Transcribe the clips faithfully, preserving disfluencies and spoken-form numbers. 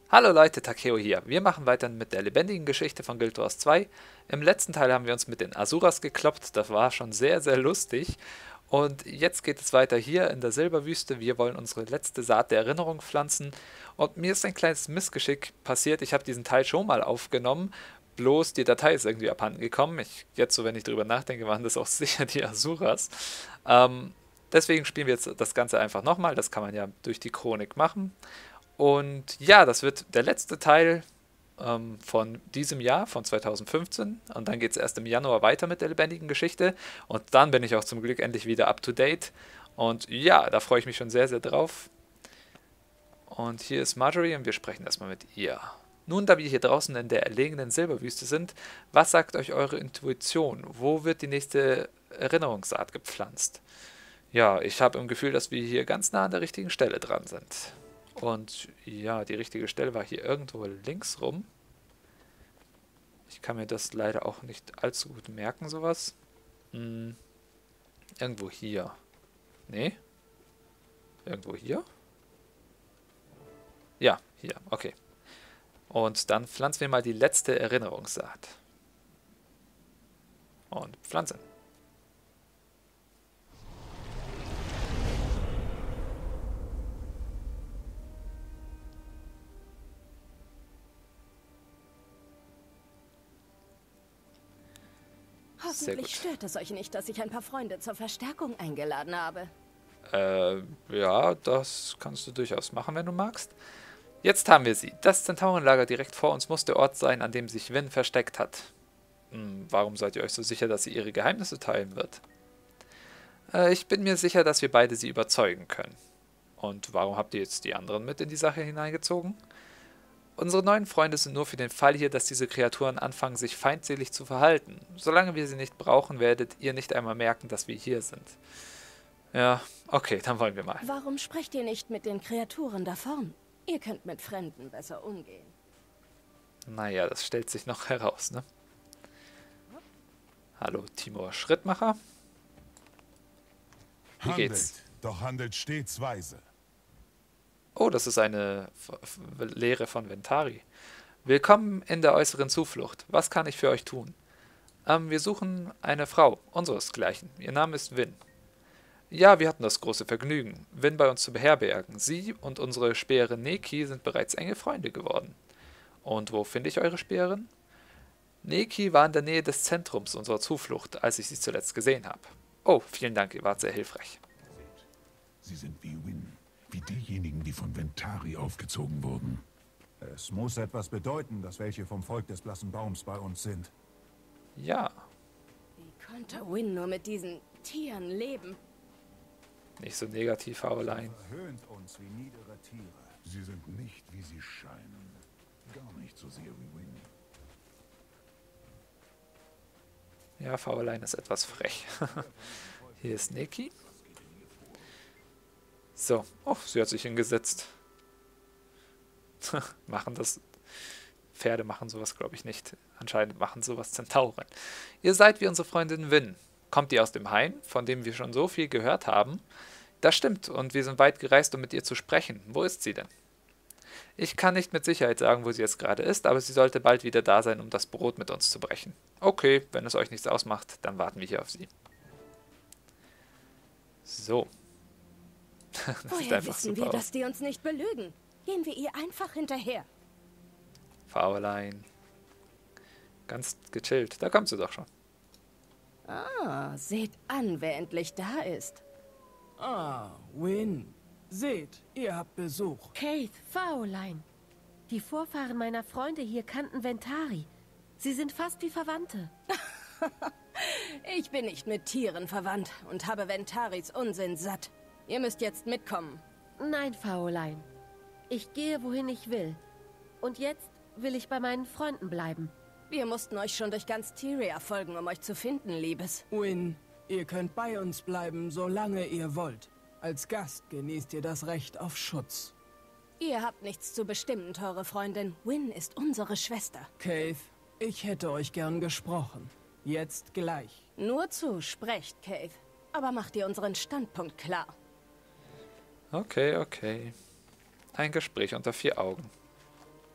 Hallo Leute, Takeo hier. Wir machen weiter mit der lebendigen Geschichte von Guild Wars zwei. Im letzten Teil haben wir uns mit den Asuras gekloppt, das war schon sehr, sehr lustig. Und jetzt geht es weiter hier in der Silberwüste. Wir wollen unsere letzte Saat der Erinnerung pflanzen. Und mir ist ein kleines Missgeschick passiert. Ich habe diesen Teil schon mal aufgenommen, bloß die Datei ist irgendwie abhanden gekommen. Ich, jetzt so, wenn ich drüber nachdenke, waren das auch sicher die Asuras. Ähm, deswegen spielen wir jetzt das Ganze einfach nochmal. Das kann man ja durch die Chronik machen. Und ja, das wird der letzte Teil ähm, von diesem Jahr, von zweitausendfünfzehn. Und dann geht es erst im Januar weiter mit der lebendigen Geschichte. Und dann bin ich auch zum Glück endlich wieder up to date. Und ja, da freue ich mich schon sehr, sehr drauf. Und hier ist Marjorie und wir sprechen erstmal mit ihr. Nun, da wir hier draußen in der erlegenen Silberwüste sind, was sagt euch eure Intuition? Wo wird die nächste Erinnerungsart gepflanzt? Ja, ich habe im Gefühl, dass wir hier ganz nah an der richtigen Stelle dran sind. Und ja, die richtige Stelle war hier irgendwo links rum. Ich kann mir das leider auch nicht allzu gut merken, sowas. Hm, irgendwo hier. Nee? Irgendwo hier? Ja, hier, okay. Und dann pflanzen wir mal die letzte Erinnerungssaat. Und pflanzen. Hoffentlich stört es euch nicht, dass ich ein paar Freunde zur Verstärkung eingeladen habe. Äh, ja, das kannst du durchaus machen, wenn du magst. Jetzt haben wir sie. Das Zentaurenlager direkt vor uns muss der Ort sein, an dem sich Vin versteckt hat. Hm, warum seid ihr euch so sicher, dass sie ihre Geheimnisse teilen wird? Äh, ich bin mir sicher, dass wir beide sie überzeugen können. Und warum habt ihr jetzt die anderen mit in die Sache hineingezogen? Unsere neuen Freunde sind nur für den Fall hier, dass diese Kreaturen anfangen, sich feindselig zu verhalten. Solange wir sie nicht brauchen, werdet ihr nicht einmal merken, dass wir hier sind. Ja, okay, dann wollen wir mal. Warum sprecht ihr nicht mit den Kreaturen da vorn? Ihr könnt mit Fremden besser umgehen. Naja, das stellt sich noch heraus, ne? Hallo, Timur Schrittmacher. Wie Handelt, geht's? doch handelt stets weise. Oh, das ist eine F F Lehre von Ventari. Willkommen in der äußeren Zuflucht. Was kann ich für euch tun? Ähm, wir suchen eine Frau, unseresgleichen. Ihr Name ist Vin. Ja, wir hatten das große Vergnügen, Vin bei uns zu beherbergen. Sie und unsere Späherin Neki sind bereits enge Freunde geworden. Und wo finde ich eure Späherin? Neki war in der Nähe des Zentrums unserer Zuflucht, als ich sie zuletzt gesehen habe. Oh, vielen Dank, ihr wart sehr hilfreich. Sie sind wie Win, wie diejenigen, die von Ventari aufgezogen wurden. Es muss etwas bedeuten, dass welche vom Volk des blassen Baums bei uns sind. Ja, Wie konnte Win nur mit diesen Tieren leben? nicht so negativ, Fräulein. Verhöhnt uns wie niedere Tiere. Sie sind nicht, wie sie scheinen. Gar nicht so sehr wie Win. Ja, Fräulein ist etwas frech. Hier ist Neki. So, oh, sie hat sich hingesetzt. Machen das... Pferde machen sowas, glaube ich, nicht. Anscheinend machen sowas Zentauren. Ihr seid wie unsere Freundin Vin. Kommt ihr aus dem Hain, von dem wir schon so viel gehört haben? Das stimmt, und wir sind weit gereist, um mit ihr zu sprechen. Wo ist sie denn? Ich kann nicht mit Sicherheit sagen, wo sie jetzt gerade ist, aber sie sollte bald wieder da sein, um das Brot mit uns zu brechen. Okay, wenn es euch nichts ausmacht, dann warten wir hier auf sie. So. Das sieht Woher einfach wissen super wir, aus. dass die uns nicht belügen? Gehen wir ihr einfach hinterher. Fräulein. Ganz gechillt. Da kommt sie doch schon. Ah, seht an, wer endlich da ist. Ah, Win. Seht, ihr habt Besuch. Keith, Fräulein. Die Vorfahren meiner Freunde hier kannten Ventari. Sie sind fast wie Verwandte. Ich bin nicht mit Tieren verwandt und habe Ventaris Unsinn satt. Ihr müsst jetzt mitkommen. Nein, Fräulein. Ich gehe, wohin ich will. Und jetzt will ich bei meinen Freunden bleiben. Wir mussten euch schon durch ganz Tyria folgen, um euch zu finden, Liebes. Win, ihr könnt bei uns bleiben, solange ihr wollt. Als Gast genießt ihr das Recht auf Schutz. Ihr habt nichts zu bestimmen, teure Freundin. Win ist unsere Schwester. Keith, ich hätte euch gern gesprochen. Jetzt gleich. Nur zu, sprecht, Keith. Aber macht ihr unseren Standpunkt klar. Okay, okay. Ein Gespräch unter vier Augen.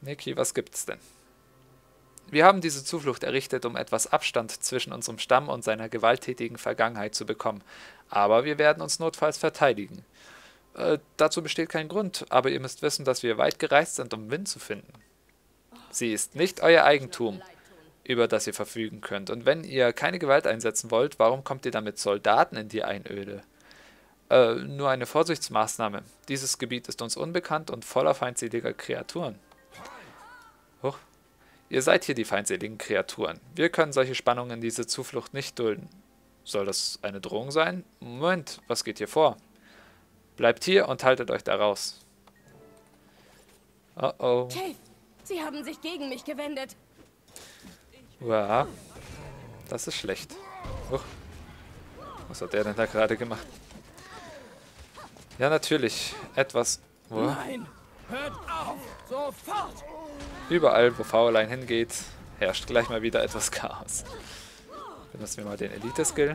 Niki, was gibt's denn? Wir haben diese Zuflucht errichtet, um etwas Abstand zwischen unserem Stamm und seiner gewalttätigen Vergangenheit zu bekommen. Aber wir werden uns notfalls verteidigen. Äh, dazu besteht kein Grund, aber ihr müsst wissen, dass wir weit gereist sind, um Wind zu finden. Sie ist nicht euer Eigentum, über das ihr verfügen könnt. Und wenn ihr keine Gewalt einsetzen wollt, warum kommt ihr dann mit Soldaten in die Einöde? Äh, nur eine Vorsichtsmaßnahme. Dieses Gebiet ist uns unbekannt und voller feindseliger Kreaturen. Huch. Ihr seid hier die feindseligen Kreaturen. Wir können solche Spannungen in diese Zuflucht nicht dulden. Soll das eine Drohung sein? Moment, was geht hier vor? Bleibt hier und haltet euch da raus. Oh oh. Cave, sie haben sich gegen mich gewendet. Ja, das ist schlecht. Huch. Was hat der denn da gerade gemacht? Ja, natürlich. Etwas... Oh. Nein! Hört auf! Sofort! Überall, wo Fauerlein hingeht, herrscht gleich mal wieder etwas Chaos. Benutzen wir mal den Elite-Skill.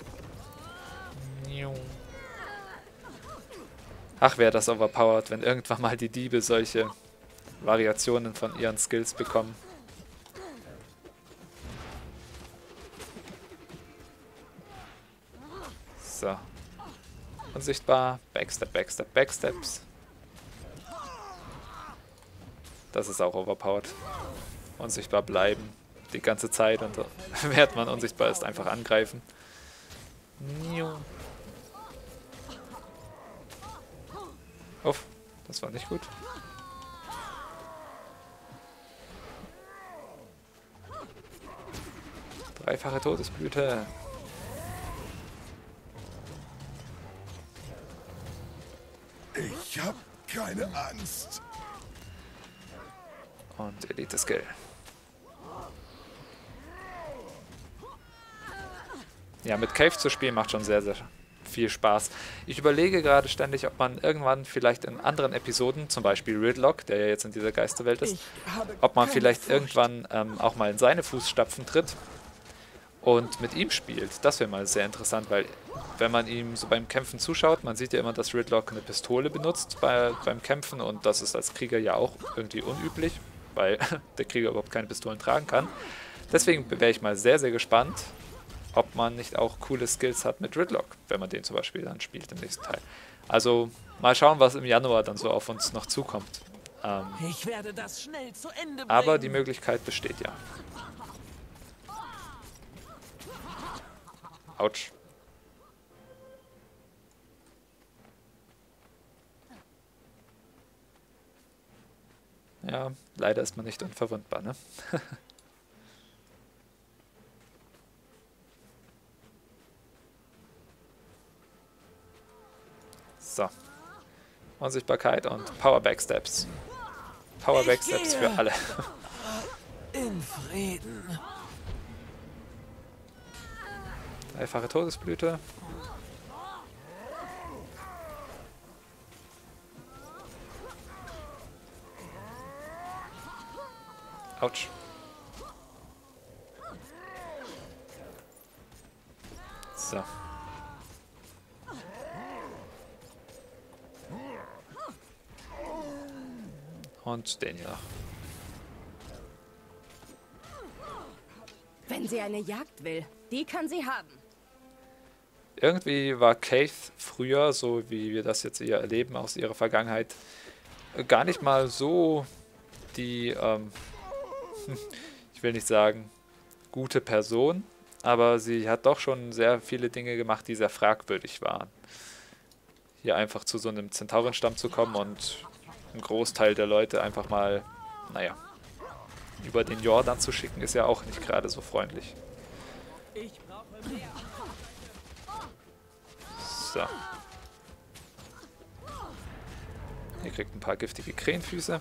Ach, wäre das overpowered, wenn irgendwann mal die Diebe solche Variationen von ihren Skills bekommen. So. Unsichtbar. Backstep, Backstep, Backsteps. Das ist auch overpowered. Unsichtbar bleiben. Die ganze Zeit und während man unsichtbar ist, einfach angreifen. Uff, das war nicht gut. Dreifache Todesblüte. Ich hab keine Angst. Und Elite-Skill. Ja, mit Cave zu spielen macht schon sehr, sehr viel Spaß. Ich überlege gerade ständig, ob man irgendwann vielleicht in anderen Episoden, zum Beispiel Ridlock, der ja jetzt in dieser Geisterwelt ist, ob man vielleicht irgendwann ähm, auch mal in seine Fußstapfen tritt und mit ihm spielt. Das wäre mal sehr interessant, weil wenn man ihm so beim Kämpfen zuschaut, man sieht ja immer, dass Ridlock eine Pistole benutzt bei, beim Kämpfen und das ist als Krieger ja auch irgendwie unüblich, weil der Krieger überhaupt keine Pistolen tragen kann. Deswegen wäre ich mal sehr, sehr gespannt, ob man nicht auch coole Skills hat mit Ridlock, wenn man den zum Beispiel dann spielt im nächsten Teil. Also mal schauen, was im Januar dann so auf uns noch zukommt. Ähm, Ich werde das schnell zu Ende bringen. aber die Möglichkeit besteht ja. Autsch. Ja, leider ist man nicht unverwundbar, ne? So. Unsichtbarkeit und Power Backsteps. Power Backsteps für alle. In Frieden. Dreifache Todesblüte. Autsch. So. Und den hier noch. Wenn sie eine Jagd will, die kann sie haben. Irgendwie war Keith früher, so wie wir das jetzt hier erleben aus ihrer Vergangenheit, gar nicht mal so die, ähm, ich will nicht sagen, gute Person, aber sie hat doch schon sehr viele Dinge gemacht, die sehr fragwürdig waren. Hier einfach zu so einem Zentaurenstamm zu kommen und einen Großteil der Leute einfach mal, naja, über den Jordan zu schicken, ist ja auch nicht gerade so freundlich. Ich brauche mehr. So. Ihr kriegt ein paar giftige Krähenfüße.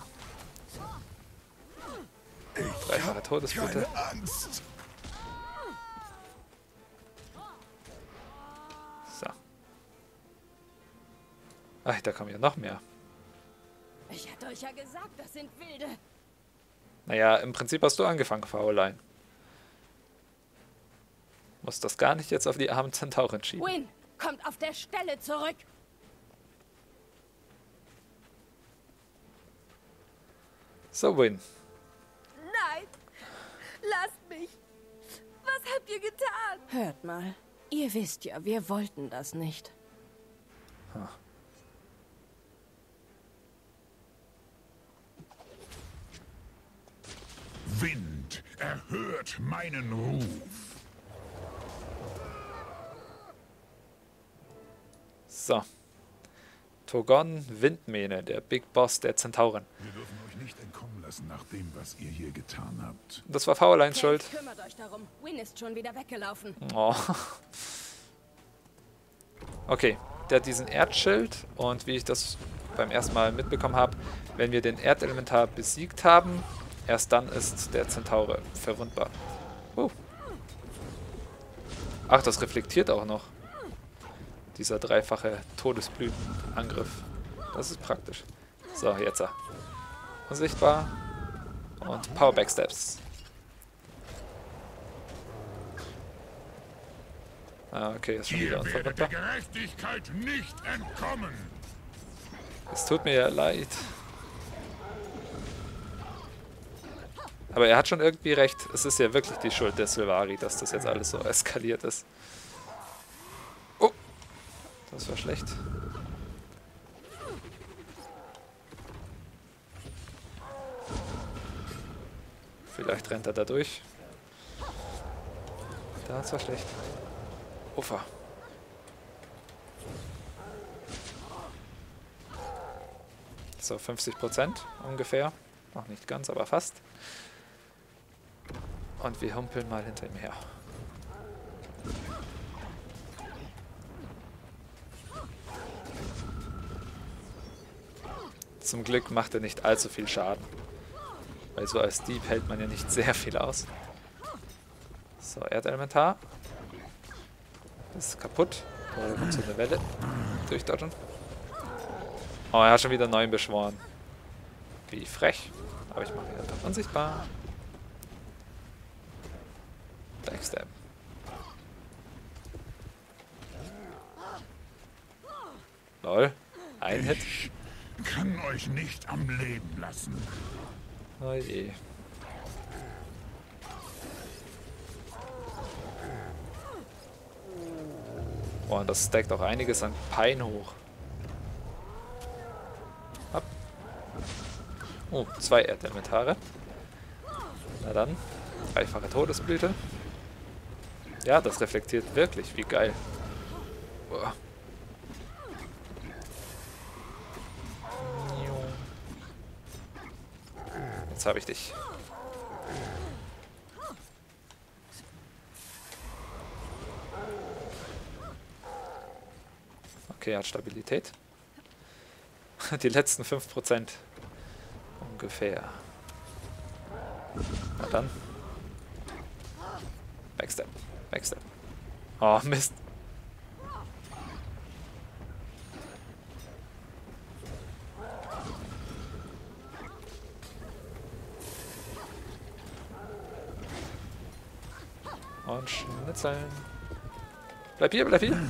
Dreifache Todesblüte. Keine Angst. So. Ach, da kommen ja noch mehr. Ich hatte euch ja gesagt, das sind Wilde. Naja, im Prinzip hast du angefangen, Faulein. Musst das gar nicht jetzt auf die armen Zentauren schieben. Win, kommt auf der Stelle zurück. So, Win. Nein! Lasst mich! Was habt ihr getan? Hört mal. Ihr wisst ja, wir wollten das nicht. Hm. Wind, erhört meinen Ruf. So. Togon Windmähne, der Big Boss der Zentauren. Wir dürfen euch nicht entkommen lassen nach dem, was ihr hier getan habt. Das war Fauleins Schuld. Kümmert euch darum. Win ist schon wieder weggelaufen. Oh. Okay, der hat diesen Erdschild und wie ich das beim ersten Mal mitbekommen habe, wenn wir den Erdelementar besiegt haben, erst dann ist der Zentaure verwundbar. Uh. Ach, das reflektiert auch noch. Dieser dreifache Todesblütenangriff. Das ist praktisch. So, jetzt. Unsichtbar. Und Power Backsteps. Ah, okay, ist schon wieder Ihr werdet der unverwundbar. Gerechtigkeit nicht entkommen. Es tut mir ja leid. Aber er hat schon irgendwie recht. Es ist ja wirklich die Schuld der Sylvari, dass das jetzt alles so eskaliert ist. Oh, das war schlecht. Vielleicht rennt er da durch. Das war schlecht. Ufer. So, fünfzig Prozent ungefähr. Noch nicht ganz, aber fast. Und wir humpeln mal hinter ihm her. Zum Glück macht er nicht allzu viel Schaden. Weil so als Dieb hält man ja nicht sehr viel aus. So, Erdelementar. Das ist kaputt. Oh, da kommt so eine Welle. Durchdodgen. Oh, er hat schon wieder neun beschworen. Wie frech. Aber ich mache ihn einfach unsichtbar. Backstab. Lol. Ein Hit. Ich kann euch nicht am Leben lassen. Oh je. Oh, und das stackt auch einiges an Pein hoch. Hopp. Oh, zwei Erdelementare. Na dann. Dreifache Todesblüte. Ja, das reflektiert wirklich. Wie geil. Boah. Jetzt habe ich dich. Okay, er hat Stabilität. Die letzten fünf Prozent. Ungefähr. Na dann. Backstep. Backstep. Oh, Mist. Und schnitzeln. Bleib hier, bleib hier.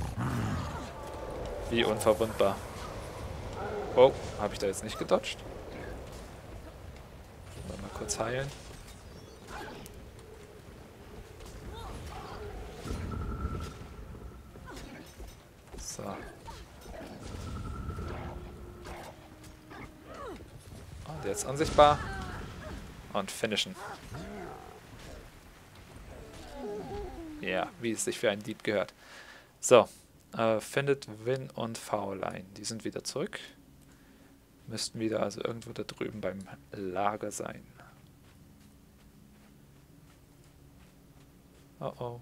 Wie unverwundbar. Oh, habe ich da jetzt nicht gedodged? Mal kurz heilen. So. Und jetzt unsichtbar. Und finishen. Ja, wie es sich für einen Dieb gehört. So, äh, findet Win und Faulein. Die sind wieder zurück. Müssten wieder also irgendwo da drüben beim Lager sein. Oh oh.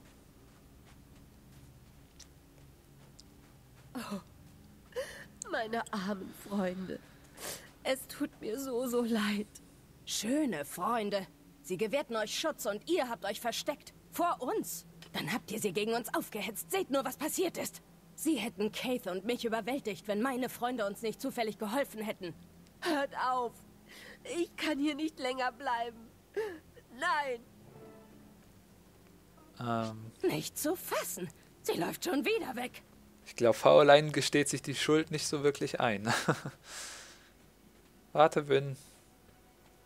Oh, meine armen Freunde. Es tut mir so, so leid. Schöne Freunde. Sie gewährten euch Schutz und ihr habt euch versteckt. Vor uns. Dann habt ihr sie gegen uns aufgehetzt. Seht nur, was passiert ist. Sie hätten Keith und mich überwältigt, wenn meine Freunde uns nicht zufällig geholfen hätten. Hört auf. Ich kann hier nicht länger bleiben. Nein. Ähm, Nicht zu fassen. Sie läuft schon wieder weg. ich glaube, Faulein gesteht sich die Schuld nicht so wirklich ein. Warte, Win.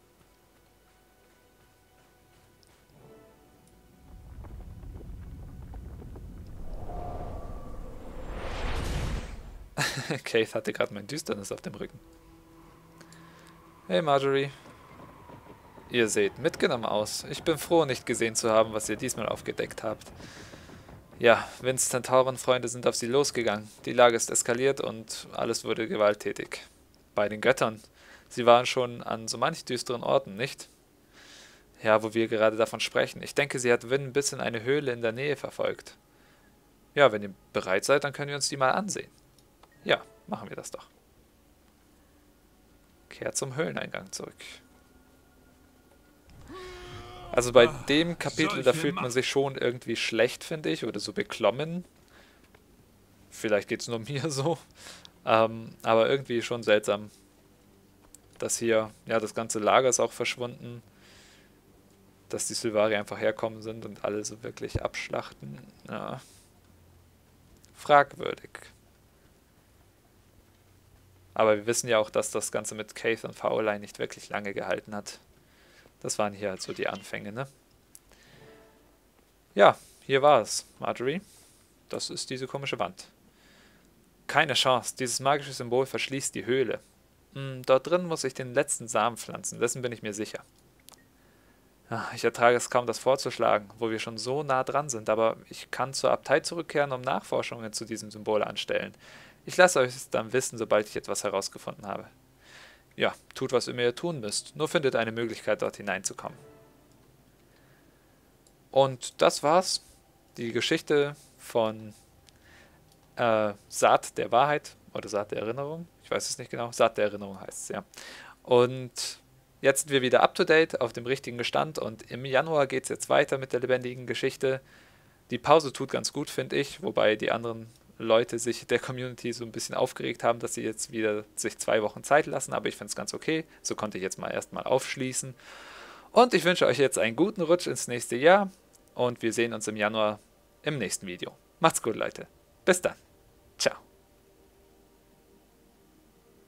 Keith hatte gerade mein Düsternis auf dem Rücken. Hey Marjorie. Ihr seht mitgenommen aus. Ich bin froh, nicht gesehen zu haben, was ihr diesmal aufgedeckt habt. Ja, Vince Zentauren-Freunde sind auf sie losgegangen. Die Lage ist eskaliert und alles wurde gewalttätig. Bei den Göttern. Sie waren schon an so manch düsteren Orten, nicht? Ja, wo wir gerade davon sprechen. Ich denke, sie hat Vin bis in eine Höhle in der Nähe verfolgt. Ja, wenn ihr bereit seid, dann können wir uns die mal ansehen. Ja, machen wir das doch. Kehrt zum Höhleneingang zurück. Also bei dem Kapitel, da fühlt man sich schon irgendwie schlecht, finde ich, oder so beklommen. Vielleicht geht es nur mir so. Ähm, aber irgendwie schon seltsam, dass hier, ja, das ganze Lager ist auch verschwunden. Dass die Sylvari einfach herkommen sind und alle so wirklich abschlachten. Ja. Fragwürdig. Aber wir wissen ja auch, dass das Ganze mit Keith und Faoline nicht wirklich lange gehalten hat. Das waren hier halt so die Anfänge, ne? Ja, hier war es, Marjorie. Das ist diese komische Wand. Keine Chance, dieses magische Symbol verschließt die Höhle. Hm, dort drin muss ich den letzten Samen pflanzen, dessen bin ich mir sicher. Ach, ich ertrage es kaum, das vorzuschlagen, wo wir schon so nah dran sind, aber ich kann zur Abtei zurückkehren, um Nachforschungen zu diesem Symbol anstellen. Ich lasse euch es dann wissen, sobald ich etwas herausgefunden habe. Ja, tut, was immer ihr tun müsst, nur findet eine Möglichkeit, dort hineinzukommen. Und das war's. Die Geschichte von äh, Saat der Wahrheit oder Saat der Erinnerung. Ich weiß es nicht genau. Saat der Erinnerung heißt es, ja. Und jetzt sind wir wieder up to date, auf dem richtigen Stand. Und im Januar geht es jetzt weiter mit der lebendigen Geschichte. Die Pause tut ganz gut, finde ich. Wobei die anderen Leute sich der Community so ein bisschen aufgeregt haben, dass sie jetzt wieder sich zwei Wochen Zeit lassen. Aber ich finde es ganz okay. So konnte ich jetzt mal erstmal aufschließen. Und ich wünsche euch jetzt einen guten Rutsch ins nächste Jahr. Und wir sehen uns im Januar im nächsten Video. Macht's gut, Leute. Bis dann. Ciao.